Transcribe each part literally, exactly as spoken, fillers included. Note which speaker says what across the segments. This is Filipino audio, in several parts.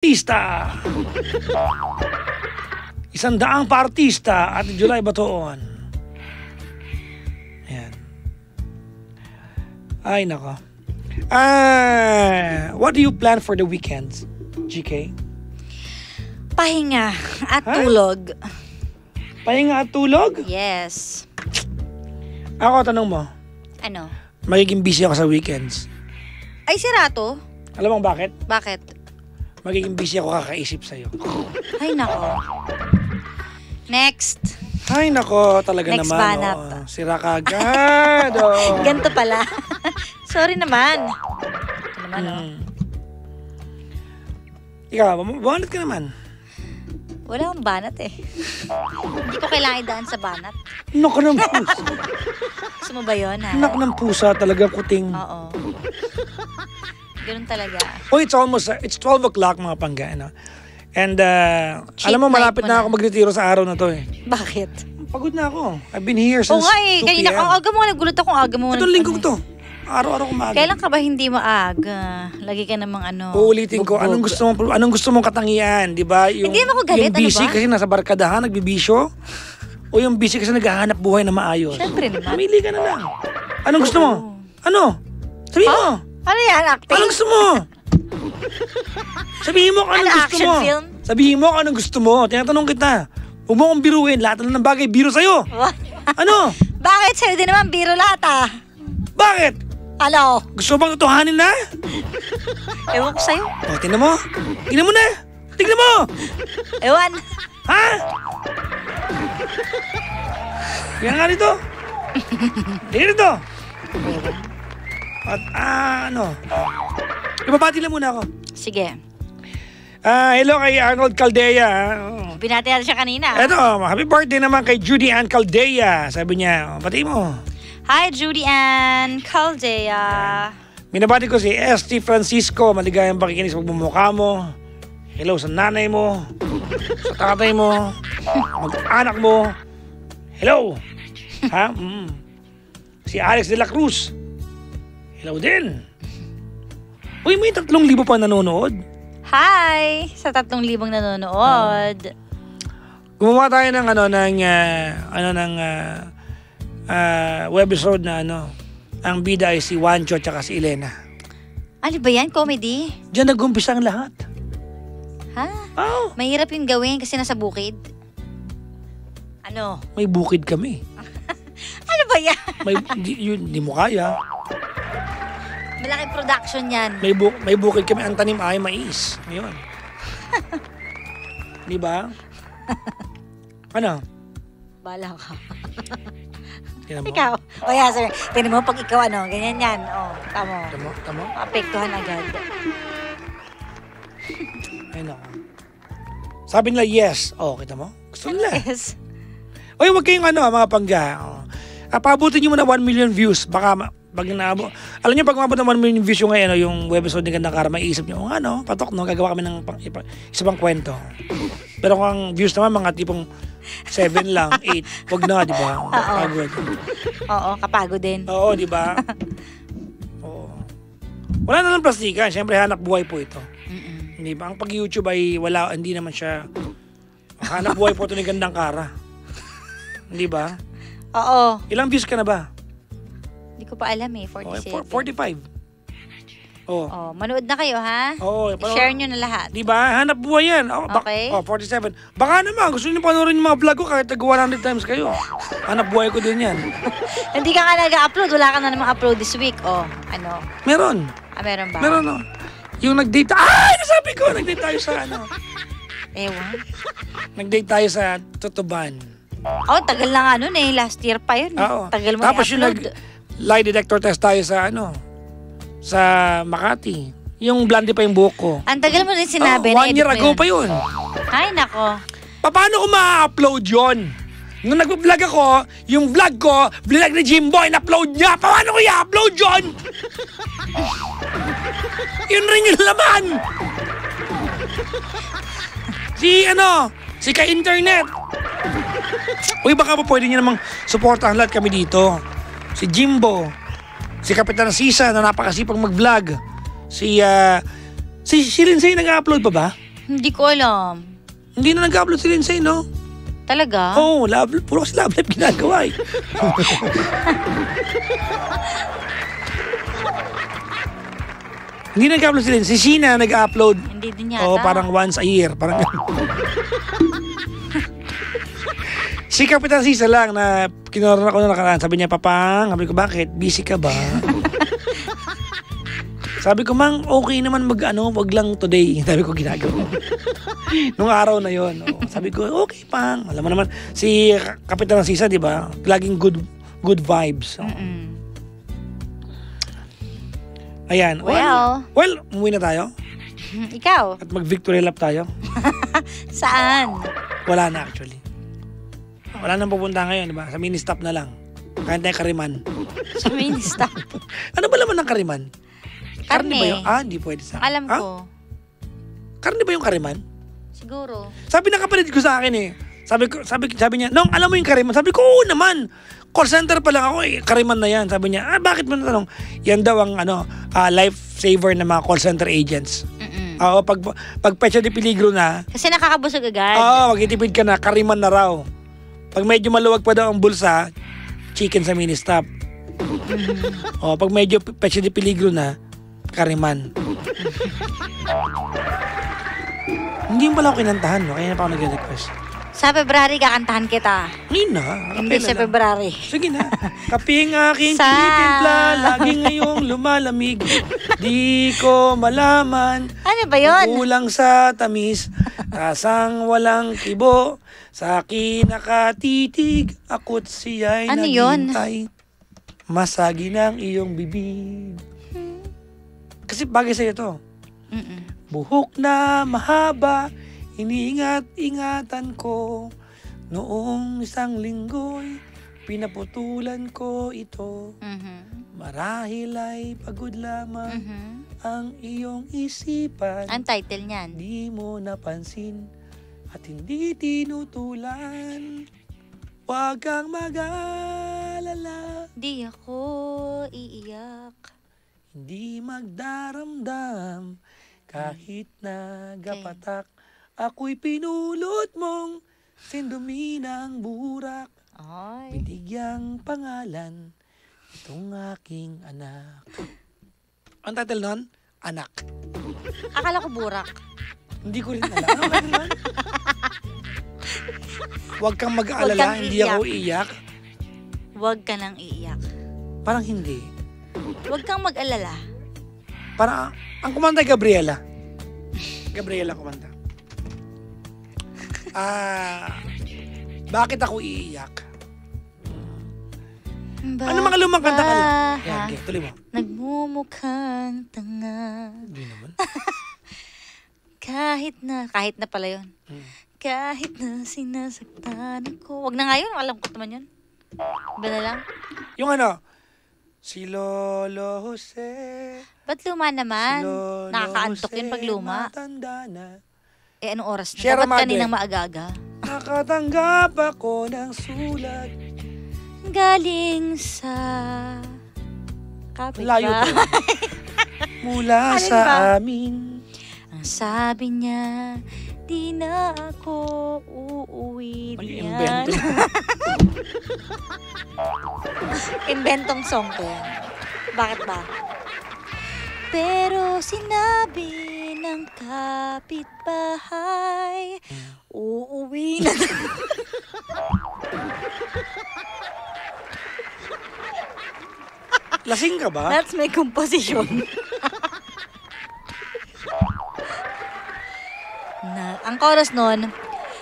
Speaker 1: artista. Isang daang pa artista at July Batoon. Ayan. Ay, nako. Ah, what do you plan for the weekends, G K?
Speaker 2: Pahinga at tulog.
Speaker 1: Pahinga at tulog?
Speaker 2: Yes.
Speaker 1: Ako, tanong mo.
Speaker 2: Ano?
Speaker 1: Magiging busy ako sa weekends.
Speaker 2: Ay, sira to.
Speaker 1: Alam mo bakit?
Speaker 2: Bakit?
Speaker 1: Magiging busy ako kakaisip sa'yo.
Speaker 2: Ay, nako. Next.
Speaker 1: Ay, nako, talaga
Speaker 2: Next
Speaker 1: naman.
Speaker 2: banat.
Speaker 1: Oh, sira ka agad. Oh.
Speaker 2: Ganto pala. Sorry naman. Ito naman, oh.
Speaker 1: Hmm. Ikaw, bumanat ka naman.
Speaker 2: Wala akong banat eh. Hindi ko kailangan idaan sa banat.
Speaker 1: Nak ng pusa.
Speaker 2: Gusto mo ba yun, ha?
Speaker 1: Nak ng pusa, talaga kuting.
Speaker 2: Oo. Ganun talaga.
Speaker 1: Oh, it's almost, uh, it's twelve o'clock mga pangga, ano? And, uh,
Speaker 2: Cheap
Speaker 1: alam mo,
Speaker 2: night
Speaker 1: malapit
Speaker 2: mo
Speaker 1: na
Speaker 2: na.
Speaker 1: ako magretiro sa araw na to eh.
Speaker 2: Bakit?
Speaker 1: Pagod na ako. I've been here
Speaker 2: Oo
Speaker 1: since
Speaker 2: nga eh.
Speaker 1: two
Speaker 2: Kanina
Speaker 1: p m
Speaker 2: ka, aga mo, nagulat ako, aga mo.
Speaker 1: Itong linggo to. Araw-araw ko maaga.
Speaker 2: Kailan ka ba hindi maaga? Lagi ka namang ano.
Speaker 1: Uulitin ko,
Speaker 2: bugbog.
Speaker 1: anong gusto mo, anong gusto mong katangian, di ba? Yung,
Speaker 2: Hindi naman ako galit,
Speaker 1: yung busy
Speaker 2: ano ba?
Speaker 1: kasi nasa barkadahan, nagbibisyo. O yung busy kasi naghahanap buhay na maayos.
Speaker 2: Siyempre naman.
Speaker 1: Pumili ka na lang. Anong gusto mo? Ano? Sabihin mo.
Speaker 2: Ano yan, acting?
Speaker 1: Anong gusto mo? Sabihin mo kung anong
Speaker 2: Ano,
Speaker 1: gusto
Speaker 2: action
Speaker 1: mo.
Speaker 2: film?
Speaker 1: Sabihin mo kung anong gusto mo. Tinatanong kita. Huwag mo akong biruin. Lahat na ng bagay, biro sa'yo.
Speaker 2: What?
Speaker 1: Ano?
Speaker 2: Bakit sa'yo din naman biro lahat ah?
Speaker 1: Bakit?
Speaker 2: Ano?
Speaker 1: Gusto mo bang tutuhanin na?
Speaker 2: Ewan ko sa'yo.
Speaker 1: O, tingnan mo. Tingnan mo na. Tingnan mo.
Speaker 2: Ewan.
Speaker 1: Ha? Yan nga dito. Tingnan dito. At, ah, ano? Ibabati lang muna ako.
Speaker 2: Sige.
Speaker 1: Ah, hello kay Arnold Caldea. Oh.
Speaker 2: Binati natin siya kanina.
Speaker 1: Eto, happy birthday naman kay Judy Ann Caldea. Sabi niya, oh, pati mo.
Speaker 2: Hi, Judy Ann Caldea.
Speaker 1: Minabati ko si S T Francisco. Maligayang pakikinig sa pagmumukha mo. Hello sa nanay mo. Sa tatay mo. Mag-anak mo. Hello. Ha? Mm. Si Alex de la Cruz. Hello din. Uy, may tatlong libo pa nanonood.
Speaker 2: Hi! Sa tatlong libong nanonood.
Speaker 1: Gumawa tayo ng ano ng uh, ano ng uh, uh, webisode na ano. Ang bida ay si Juancho at si Elena.
Speaker 2: Ano ba yan? Comedy?
Speaker 1: Diyan nag-umpisa ang lahat.
Speaker 2: Ha?
Speaker 1: Oh,
Speaker 2: Mahirap yung gawin kasi nasa bukid. Ano?
Speaker 1: may bukid kami.
Speaker 2: Ano ba yan?
Speaker 1: May di, yun, di mo kaya.
Speaker 2: Malaking production yan.
Speaker 1: May bu may bukid kami, ang tanim ay mais. Ngayon. Di ba? Ano?
Speaker 2: Bala ka.
Speaker 1: Tingnan mo.
Speaker 2: Ikaw. O yan, sir. Tingnan mo pag ikaw ano, ganyan yan. O, tamo.
Speaker 1: Tamo, tamo.
Speaker 2: Apektuhan agad.
Speaker 1: Ay, nako. Sabi nila yes. Oh, kita mo? Gusto nila.
Speaker 2: Yes.
Speaker 1: Oy, wag kayong ano, mga pangga. Oh. Ah, paabutin nyo muna one million views. Baka, ma- pag naabo. Alam nyo, pag umabot ng one million views yung ngayon, yung webisode ng Gandang Kara, maiisip nyo, oh, ano, patok, no? Gagawa kami ng pang, ipa, isa pang kwento. Pero kung ang views naman, mga tipong seven lang, eight. Wag na, di ba? Pagod.
Speaker 2: Oo, kapagod din.
Speaker 1: Oo, di ba? Oo. Wala na lang plastikan. Siyempre, hanap buhay po ito.
Speaker 2: Mm-mm.
Speaker 1: Hindi ba? Ang pag-YouTube ay wala, hindi naman siya hanap buhay po ito ni Gandang Kara. Hindi ba?
Speaker 2: Oo.
Speaker 1: Ilang views ka na ba?
Speaker 2: Hindi ko pa alam eh,
Speaker 1: Okay,
Speaker 2: forty-seven.
Speaker 1: forty-five. Oh.
Speaker 2: Oh, manood na kayo ha?
Speaker 1: Oo.
Speaker 2: I-share nyo na lahat.
Speaker 1: Di ba? Hanap buhay yan. Oh, bak-
Speaker 2: Okay.
Speaker 1: Oh, forty-seven. Baka naman, gusto niyo panoorin yung mga vlog ko kahit nag one hundred times kayo. Hanap buhay ko din yan.
Speaker 2: Hindi ka nga nag-upload, wala ka na namang upload this week. Oh, ano?
Speaker 1: Meron.
Speaker 2: Ah, meron ba?
Speaker 1: Meron, no. Yung nag-date, ay, nasabi ko, nag-date tayo sa, ano,
Speaker 2: Ewan.
Speaker 1: nag-date tayo sa Tutuban.
Speaker 2: Oh, tagal na nga nun eh. Last year pa yun.
Speaker 1: Oo.
Speaker 2: Tagal mo
Speaker 1: Tapos yung
Speaker 2: i-upload.
Speaker 1: nag-lie detector test tayo sa, ano, sa Makati. Yung blondie pa yung buhok ko.
Speaker 2: Ang tagal mo din sinabi.
Speaker 1: Oh, one year
Speaker 2: na-edit
Speaker 1: ago
Speaker 2: mo
Speaker 1: pa yun.
Speaker 2: Ay, nako.
Speaker 1: Paano ko ma-upload yun? Nung nag-vlog ako, yung vlog ko, vlog ni Jimbo, in-upload niya. Paano ko i-upload yun? Yun rin yung laman. Si ano, si ka-internet. Uy, baka pa pwede niyo namang supportahan lahat kami dito. Si Jimbo, si Kapitan Sisa na napakasipag mag-vlog. Si, uh, si, si Lindsay nag-upload pa ba?
Speaker 2: Hindi ko alam.
Speaker 1: Hindi na nag-upload si Lindsay, no?
Speaker 2: Talaga?
Speaker 1: Oo, oh, love, puro kasi love life ginagawa eh. Hindi nag-upload si Lindsay. Si Sheena nag-upload.
Speaker 2: Hindi din yata.
Speaker 1: Oo, parang once a year. Parang si Kapitan Sisa lang na kinoran ako na nakaraan. Sabi niya, Papang, sabi ko, bakit? Busy ka ba? Sabi ko, Mang, okay naman mag, ano, wag lang today. Sabi ko, ginagawa. Nung araw na yon, oh, sabi ko, okay, Pang. Alam mo naman, si Kapitan Sisa, di ba? Laging good good vibes. Oh.
Speaker 2: Mm-mm.
Speaker 1: Ayan.
Speaker 2: Well.
Speaker 1: Well, umuwi na tayo.
Speaker 2: Ikaw?
Speaker 1: At mag-victory lap tayo.
Speaker 2: Saan?
Speaker 1: Wala na actually. Wala nang pupunta ngayon, di ba? Sa mini-stop na lang. Kahit tayo Kariman.
Speaker 2: Sa mini-stop.
Speaker 1: Ano ba laman ng Kariman?
Speaker 2: Karne.
Speaker 1: Ba yun? Ah, hindi pwede sa
Speaker 2: Alam
Speaker 1: ha?
Speaker 2: ko.
Speaker 1: Karne ba yung Kariman?
Speaker 2: Siguro.
Speaker 1: Sabi ng kapatid ko sa akin eh. Sabi ko, sabi, sabi niya, Nong, alam mo yung Kariman? Sabi ko, oo naman. Call center pa lang ako eh. Kariman na yan. Sabi niya, ah, bakit mo natanong? Yan daw ang ano, uh, lifesaver ng mga call center agents.
Speaker 2: Mm-mm.
Speaker 1: Oo, pag, pag petsa de peligro na,
Speaker 2: Kasi nakakabusog agad.
Speaker 1: oo, magtitipid ka na, Kariman na raw. Pag medyo maluwag pa daw ang bulsa, chicken sa mini-stop.
Speaker 2: Mm-hmm.
Speaker 1: O, pag medyo petsa de peligro na, Kariman. Hindi mo pala ako kinantahan, no? Kaya na pa ako nag-request.
Speaker 2: Sa February, kakantahan kita.
Speaker 1: Hindi na.
Speaker 2: Hindi
Speaker 1: kapela
Speaker 2: sa
Speaker 1: lang.
Speaker 2: February.
Speaker 1: Sige na. Kaping aking
Speaker 2: Sa-
Speaker 1: tinitimpla, lagi ngayong lumalamig. Di ko malaman.
Speaker 2: Ano ba yun?
Speaker 1: Kulang sa tamis, tasang walang kibo. Sa akin nakatitig, ako't siya'y
Speaker 2: Ano yun?
Speaker 1: naghintay. Masagi ng iyong bibig. Kasi bagay sa'yo to.
Speaker 2: Mm-mm.
Speaker 1: Buhok na mahaba, iniingat-ingatan ko. Noong isang linggo'y pinaputulan ko ito.
Speaker 2: Mhm.
Speaker 1: Marahil ay pagod lamang
Speaker 2: Mhm.
Speaker 1: ang iyong isipan.
Speaker 2: Ang title niyan.
Speaker 1: Di mo napansin at hindi tinutulan. Huwag kang mag-alala,
Speaker 2: Di ako iiyak.
Speaker 1: hindi magdaramdam. Kahit nagapatak, ako'y pinulot mong sindumi ng burak.
Speaker 2: Ay.
Speaker 1: Binigyang pangalan itong aking anak. Ang title nun? Anak.
Speaker 2: Akala ko burak.
Speaker 1: Hindi ko rin alam. Ano title nun? Huwag kang mag-aalala,
Speaker 2: Huwag kang
Speaker 1: hindi
Speaker 2: iiyak.
Speaker 1: ako iiyak.
Speaker 2: Huwag ka nang iiyak.
Speaker 1: Parang hindi.
Speaker 2: Huwag kang mag-alala.
Speaker 1: Parang, ang kumanta ay Gabriela. Gabriela kumanta. Ah, bakit ako iiyak? Ano mga lumang kanta ka lang? Yan, okay, tuloy mo.
Speaker 2: Nagmumukhang tanga.
Speaker 1: Hindi naman.
Speaker 2: Kahit na, kahit na pala yun.
Speaker 1: Hmm.
Speaker 2: Kahit na sinasaktan ako. Wag na nga yun, alam ko naman yun. Iba na lang.
Speaker 1: Yung ano, si Lolo Jose.
Speaker 2: Ba't luma naman?
Speaker 1: Si Lolo
Speaker 2: Nakakaantok yun pag luma.
Speaker 1: matanda na.
Speaker 2: Eh, anong oras na?
Speaker 1: Sierra
Speaker 2: Dapat
Speaker 1: Madre.
Speaker 2: kaninang maaga-aga.
Speaker 1: Nakatanggap ako ng sulat.
Speaker 2: Galing sa...
Speaker 1: Layo
Speaker 2: kapitbahay.
Speaker 1: to. Mula
Speaker 2: Alin
Speaker 1: sa
Speaker 2: ba?
Speaker 1: amin.
Speaker 2: Ang sabi niya, di na ako uuwi
Speaker 1: Ay,
Speaker 2: diyan.
Speaker 1: invento.
Speaker 2: Inventong song ko yan. Bakit ba? Pero sinabi ng kapitbahay, uuwi na.
Speaker 1: Lasing ka ba?
Speaker 2: That's my composition. na, ang chorus nun,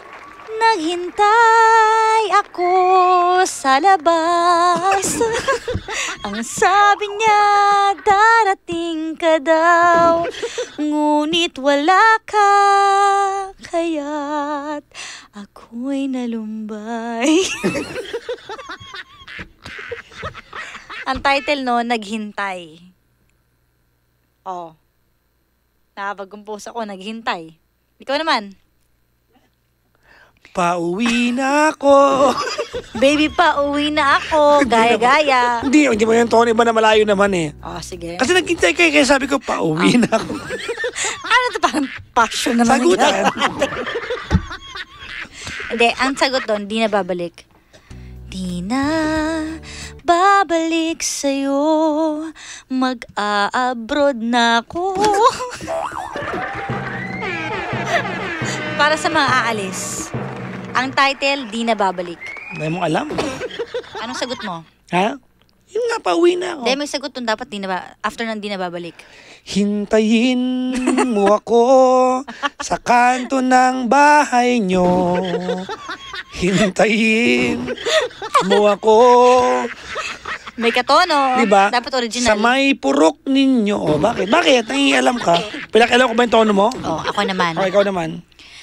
Speaker 2: naghintay ako sa labas. Ang sabi niya, darating ka daw. Ngunit wala ka, kaya't ako'y nalumbay. Ang title no, Naghintay. Oh. Nakapag-compose ako, Naghintay. Ikaw naman.
Speaker 1: Pauwi na ako.
Speaker 2: Baby pa, uwi na ako. Gaya-gaya.
Speaker 1: Hindi, hindi mo yung tono. Iba na malayo naman eh.
Speaker 2: Oh, sige.
Speaker 1: Kasi naghintay kayo, kaya sabi ko, pauwi na ako.
Speaker 2: Ano to, parang passion naman.
Speaker 1: Sagutan.
Speaker 2: Hindi, ang sagot doon, di na babalik. Di na babalik sa'yo, mag-a-abroad na ako. Para sa mga aalis, ang title, di na babalik.
Speaker 1: Hindi mo alam.
Speaker 2: Anong sagot mo?
Speaker 1: Ha? Yun nga, pauwi na ako.
Speaker 2: Hindi, may sagot doon, dapat di na ba, after ng di na babalik.
Speaker 1: Hintayin mo ako sa kanto ng bahay nyo. Hintayin mo ako.
Speaker 2: May katono.
Speaker 1: Diba?
Speaker 2: Dapat original.
Speaker 1: Sa may purok ninyo. O, bakit? Bakit? Nangialam ka? Pinakailan ko ba yung tono mo?
Speaker 2: Oh, ako naman.
Speaker 1: O, ikaw naman.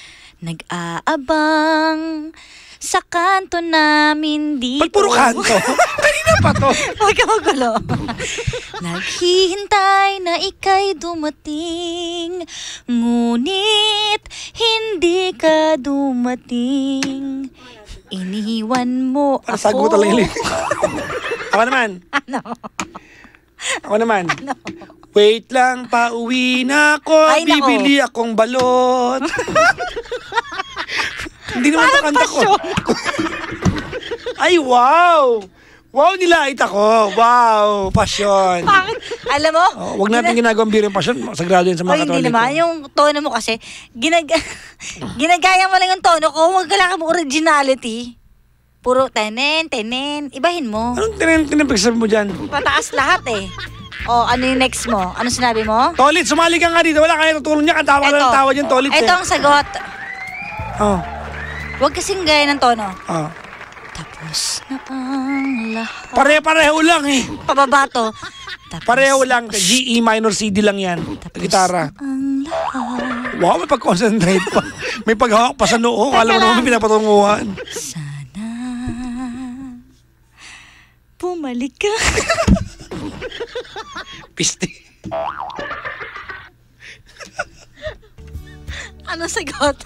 Speaker 2: Nag-aabang sa kanto namin dito.
Speaker 1: Ba't puro kanto? Kanina pa to.
Speaker 2: Huwag ka magulo. Naghihintay na ika'y dumating, ngunit hindi ka dumating. Iniwan mo
Speaker 1: Para
Speaker 2: ako.
Speaker 1: sagot lang yun. Ako naman.
Speaker 2: Ano?
Speaker 1: Ako naman.
Speaker 2: Ano?
Speaker 1: Wait lang, pauwi na ako.
Speaker 2: Ay, nako.
Speaker 1: Bibili akong balot. Hindi naman ito kanta ko. Ay, wow! Wow, nilait ako. Wow, passion.
Speaker 2: Bakit? Alam mo?
Speaker 1: Oh, wag natin ginagawang biro yung passion. Sagrado yun sa
Speaker 2: O
Speaker 1: mga
Speaker 2: hindi
Speaker 1: Katoliko.
Speaker 2: naman, yung tono mo kasi, ginag ginagaya mo lang yung tono ko, wag ka lang mo originality. Puro tenen, tenen, ibahin mo.
Speaker 1: Anong tinin- tinipagsabi mo dyan?
Speaker 2: Pataas lahat eh. O, ano yung next mo? Ano sinabi mo?
Speaker 1: Tolit, sumali ka nga dito. Wala kaya tutulong niya. Katawa ka ng tawa dyan, Tolit.
Speaker 2: Ito ang sagot.
Speaker 1: Oh,
Speaker 2: Huwag kasing gaya ng tono.
Speaker 1: oh.
Speaker 2: Tapos na ang lahat.
Speaker 1: Pare-pareho lang eh.
Speaker 2: Pababa to. Tapos
Speaker 1: Pareho lang. G, E minor, C, D lang yan. Gitara.
Speaker 2: ang lahat.
Speaker 1: Wow, may pag-concentrate pa. May paghawak pa sa noo. Alam mo naman may pinapatunguhan.
Speaker 2: Sana bumalik ka.
Speaker 1: Piste.
Speaker 2: Ano sagot?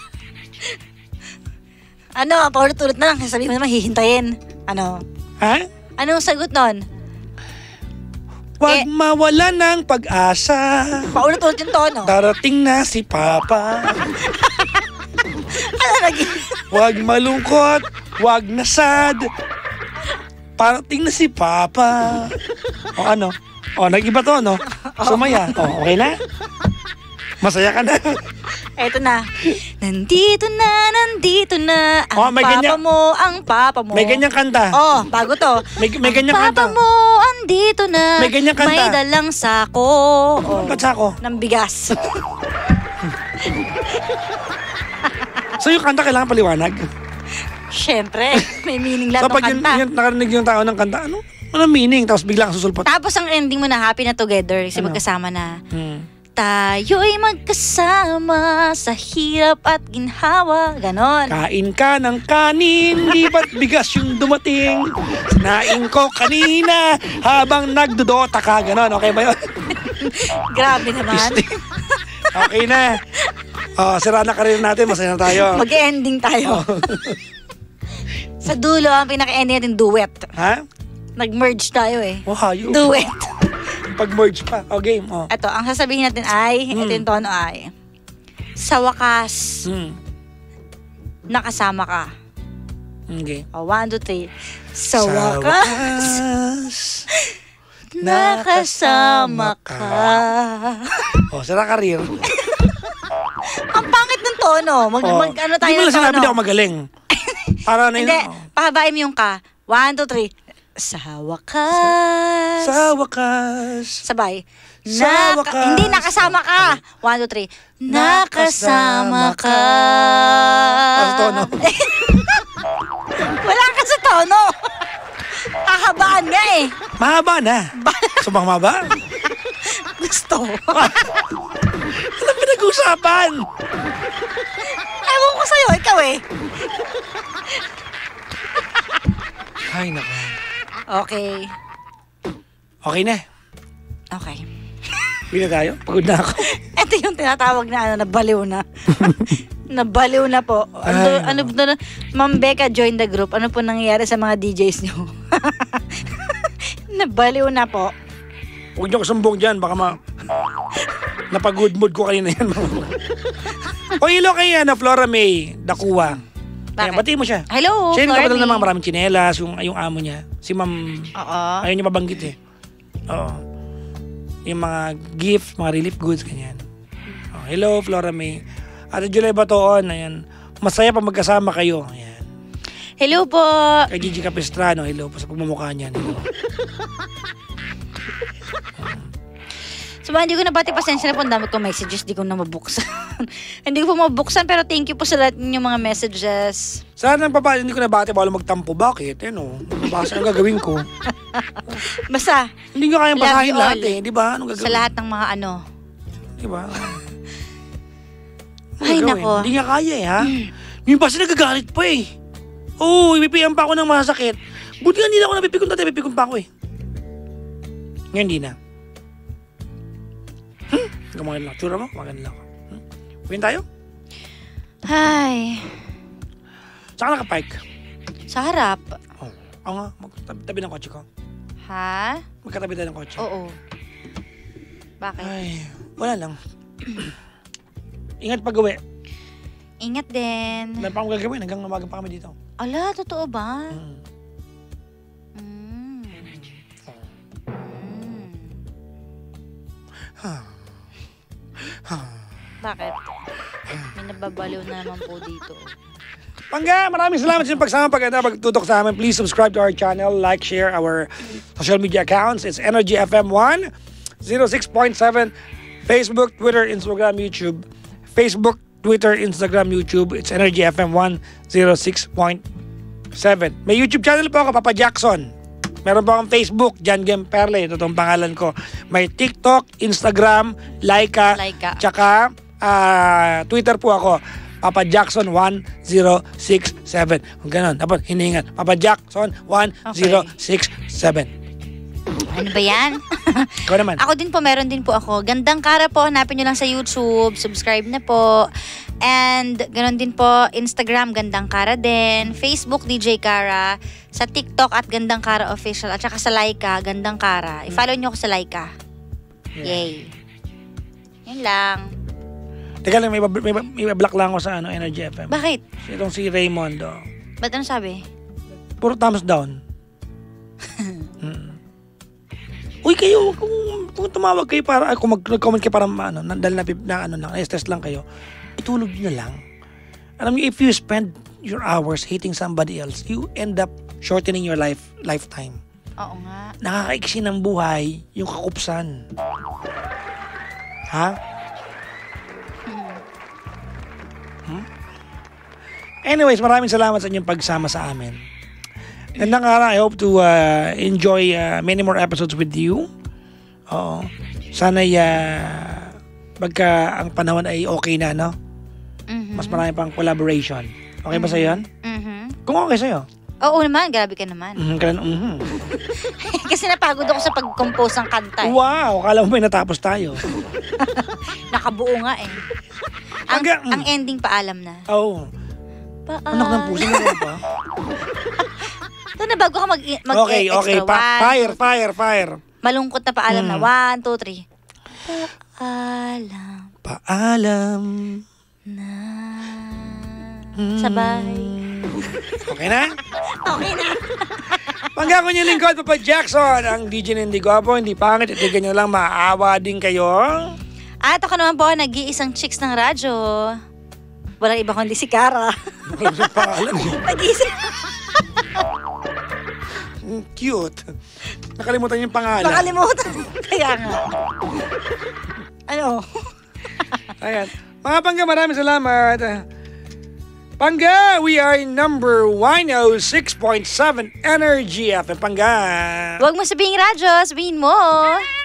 Speaker 2: Ano, paulit-ulit na lang. Sasabihin mo naman, hihintayin. Ano?
Speaker 1: Ha?
Speaker 2: Anong sagot nun?
Speaker 1: Huwag
Speaker 2: Eh.
Speaker 1: mawala ng pag-asa.
Speaker 2: Paulit-ulit yung tono.
Speaker 1: Darating na si Papa.
Speaker 2: Ano naging?
Speaker 1: Huwag malungkot. Huwag nasad. Parating na si Papa. O ano? O, nag-iba to, no? Sumaya. O, okay na? Masaya ka na.
Speaker 2: Eto na. Nandito na, nandito na. Ang
Speaker 1: Oh, may
Speaker 2: papa
Speaker 1: ganyan-
Speaker 2: mo, ang papa mo.
Speaker 1: May ganyang kanta.
Speaker 2: Oh, bago to.
Speaker 1: May, may
Speaker 2: Ang
Speaker 1: ganyang
Speaker 2: papa
Speaker 1: kanta.
Speaker 2: mo, andito na.
Speaker 1: May ganyang kanta.
Speaker 2: May dalang sako. Oh,
Speaker 1: Ba't ako?
Speaker 2: ng bigas.
Speaker 1: So yung kanta kailangan paliwanag.
Speaker 2: Siyempre, may meaning lahat
Speaker 1: So
Speaker 2: ng
Speaker 1: pag yun,
Speaker 2: kanta.
Speaker 1: yun, nakarinig yung tao ng kanta, ano? Ano meaning? Tapos biglang susulpot.
Speaker 2: Tapos ang ending mo na happy na together kasi
Speaker 1: Ano?
Speaker 2: magkasama na.
Speaker 1: Hmm.
Speaker 2: Tayo'y magkasama sa hirap at ginhawa. Ganon.
Speaker 1: Kain ka ng kanin, di ba't bigas yung dumating? Sinaing ko kanina habang nagdodota ka. Ganon, okay ba yun?
Speaker 2: Grabe naman.
Speaker 1: Okay na. Oh, sira na karir natin, masaya na tayo.
Speaker 2: Mag-ending tayo. Sa dulo, ang pinaka-ending natin, duet.
Speaker 1: Ha?
Speaker 2: Nag-merge tayo eh.
Speaker 1: Oh, hayop.
Speaker 2: Duet.
Speaker 1: Pag-merge pa. Oh, game. Oh.
Speaker 2: Ito, ang sasabihin natin ay,
Speaker 1: Hmm.
Speaker 2: ito yung tono ay, sa wakas,
Speaker 1: Hmm.
Speaker 2: nakasama ka.
Speaker 1: Okay.
Speaker 2: O, one, two, three. Sa, wakas,
Speaker 1: wakas,
Speaker 2: nakasama ka.
Speaker 1: Oh, sira karir.
Speaker 2: Ang pangit ng tono. Mag,
Speaker 1: Oh.
Speaker 2: mag ano tayo
Speaker 1: Hindi mo
Speaker 2: ng
Speaker 1: lang sinabi
Speaker 2: tono.
Speaker 1: na ako magaling. Para na yun.
Speaker 2: Hindi,
Speaker 1: oh.
Speaker 2: pahabain mo yung ka. One, two, three. Sa wakas.
Speaker 1: Sa wakas.
Speaker 2: Sabay.
Speaker 1: Sa
Speaker 2: Naka-
Speaker 1: wakas.
Speaker 2: Hindi, nakasama ka. One, two, three. Nakasama ka.
Speaker 1: Para sa tono.
Speaker 2: Wala ka sa tono. Kahabaan nga eh.
Speaker 1: Mahaba na. So, bang mahaba?
Speaker 2: Gusto.
Speaker 1: Anong pinag-usapan?
Speaker 2: Ewan ko sa'yo, ikaw eh.
Speaker 1: Ay, naku.
Speaker 2: Okay.
Speaker 1: Okay na.
Speaker 2: Okay.
Speaker 1: Uwi na tayo? Pagod na ako.
Speaker 2: Ito yung tinatawag na ano, nabaliw na. Nabaliw na po. Ano,
Speaker 1: Ay,
Speaker 2: ano, ano, Ma'am Becca, join the group. Ano po nangyayari sa mga D Js nyo? Nabaliw na po.
Speaker 1: Huwag niyo kasumbong dyan. Baka ma... Napag-good mood ko kanina yan. O hello kay ano, Flora May Dakuwa. Ayan,
Speaker 2: Bakit?
Speaker 1: batiin mo siya.
Speaker 2: Hello,
Speaker 1: Siya yung
Speaker 2: Flora
Speaker 1: kapadala ng
Speaker 2: May.
Speaker 1: mga maraming tsinelas, yung, yung amo niya. Si Ma'am...
Speaker 2: Oo.
Speaker 1: Ayaw niya mabanggit eh. Oo. Yung mga gift, mga relief goods, ganyan. Oh, hello, Flora May. Ate July Batoon, ayan. Masaya pa magkasama kayo. Ayan.
Speaker 2: Hello po.
Speaker 1: Kay Gigi Capistrano, hello po sa pagmumukha niyan. Hello.
Speaker 2: So, ba, hindi ko nabati, pasensya na po, ang dami ko messages, di ko na mabuksan. Hindi ko po mabuksan, pero thank you po sa lahat ninyong mga messages.
Speaker 1: Sana nang papa, hindi ko nabati, bawal magtampo. Bakit? Eh no, basta ang gagawin ko.
Speaker 2: Basta,
Speaker 1: Hindi nga kayang
Speaker 2: Love
Speaker 1: basahin
Speaker 2: you
Speaker 1: lahat
Speaker 2: all.
Speaker 1: eh. Di ba? Anong gagawin?
Speaker 2: sa lahat ng mga ano.
Speaker 1: Di ba?
Speaker 2: Ay, nako.
Speaker 1: Hindi nga kaya eh, ha? Yung basta nagagalit pa eh. Oo, oh, ipipiyan pa ako ng masakit. Buti nga hindi na ako napipikon dati, pipikon pa ako eh. Ngayon hindi na. Hmm? Maganda lang. Tsura mo, maganda lang. Hmm? Uwin tayo?
Speaker 2: Ay,
Speaker 1: Saan ka nakapark?
Speaker 2: sa harap.
Speaker 1: Oh. Ako nga, magtabi tabi ng kotse ko.
Speaker 2: Ha?
Speaker 1: Magkatabi tayo ng kotse.
Speaker 2: Oo. Bakit?
Speaker 1: Ay, wala lang. Ingat pag uwi.
Speaker 2: Ingat din.
Speaker 1: Wala pa akong gagawin hanggang umaga pa kami dito.
Speaker 2: Ala, totoo ba?
Speaker 1: Hmm.
Speaker 2: Mm. Mm. Bakit? May nababaliw na naman po dito.
Speaker 1: Pangga, maraming salamat sa inyong pagsama pagkanda pagtutok sa amin. Please subscribe to our channel, like, share our social media accounts. It's Energy F M one oh six point seven, Facebook, Twitter, Instagram, YouTube. Facebook, Twitter, Instagram, YouTube. It's Energy F M one oh six point seven. May YouTube channel po ako, Papa Jackson. Meron pa akong Facebook, John Gemperle. Ito itong pangalan ko. May TikTok, Instagram, Laika,
Speaker 2: Laika.
Speaker 1: tsaka ah, Twitter po ako. Papa Jackson one oh six seven. Kung ganon, dapat hiningan. Papa Jackson one oh six seven.
Speaker 2: Ano ba yan?
Speaker 1: Ikaw naman.
Speaker 2: Ako din po, meron din po ako. Gandang Kara po, hanapin nyo lang sa YouTube. Subscribe na po. And ganon din po, Instagram, Gandang Kara din. Facebook, D J Kara. Sa TikTok at Gandang Kara Official. At saka sa Laika, Gandang Kara. I-follow nyo ako sa Laika. Yay. Yun lang.
Speaker 1: Teka lang, may, bab- may, bab- may block lang ako sa ano, Energy F M.
Speaker 2: Bakit?
Speaker 1: Itong si Raymond. Oh.
Speaker 2: Ba't ano sabi?
Speaker 1: Puro thumbs down. mm. Uy, kayo, kung, kung tumawag kayo para, kung mag- nag-comment kayo para, ano, na- dahil na, na, ano lang, na-stress lang kayo, itulog nyo na lang. Alam niyo, if you spend your hours hating somebody else, you end up shortening your life lifetime.
Speaker 2: Oo nga.
Speaker 1: Nakakaiksi ng buhay yung kakupsan. Ha? Hmm? Anyways, maraming salamat sa inyong pagsama sa amin. Gandang araw. I hope to uh, enjoy uh, many more episodes with you. Oo. Sana uh, pagka ang panahon ay okay na, no?
Speaker 2: Mhm.
Speaker 1: Mas marami pang collaboration. Okay ba sa'yo yan?
Speaker 2: Mhm.
Speaker 1: Kung okay sa'yo.
Speaker 2: Oo naman, grabe ka naman.
Speaker 1: Mhm, kailan, mhm.
Speaker 2: Kasi napagod ako sa pag-compose ng kanta eh.
Speaker 1: Wow, kala mo may natapos tayo.
Speaker 2: Nakabuo nga eh. Ang,
Speaker 1: Hanggang-
Speaker 2: ang ending paalam na.
Speaker 1: Oo. Oh.
Speaker 2: Paalam.
Speaker 1: Anak ng puso na pa.
Speaker 2: Ito na bago ka mag, mag
Speaker 1: Okay,
Speaker 2: extra.
Speaker 1: okay. Pa-
Speaker 2: One,
Speaker 1: fire, fire, fire.
Speaker 2: malungkot na paalam na.
Speaker 1: Mm.
Speaker 2: One, two, three. Paalam
Speaker 1: Paalam.
Speaker 2: na.
Speaker 1: Mm.
Speaker 2: Sabay.
Speaker 1: Okay na?
Speaker 2: Okay na.
Speaker 1: Pangga ko niyong lingkod, Papa Jackson. Ang D J na hindi gwapo, hindi pangit. Itigan niyo lang, maawa din kayo.
Speaker 2: At ako naman po, nag-iisang chicks ng radyo. Walang iba kundi si Kara.
Speaker 1: Alam sa pangalan niyo.
Speaker 2: Nag-iisang...
Speaker 1: Mm, Cute. Nakalimutan yung pangalan.
Speaker 2: Nakalimutan. Kaya nga. Ano?
Speaker 1: Ayan. Mga Pangga, maraming salamat. Pangga, we are number one oh six point seven Energy F M. Pangga.
Speaker 2: Huwag mo sabihin radyo, sabihin mo.